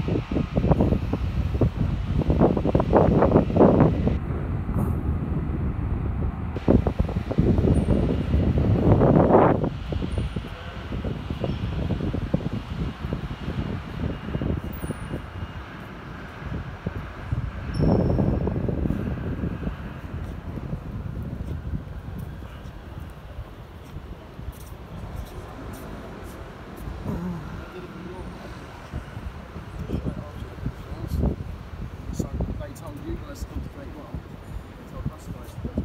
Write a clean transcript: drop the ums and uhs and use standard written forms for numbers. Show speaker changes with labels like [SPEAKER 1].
[SPEAKER 1] So they told you guys to concentrate well. They told us guys to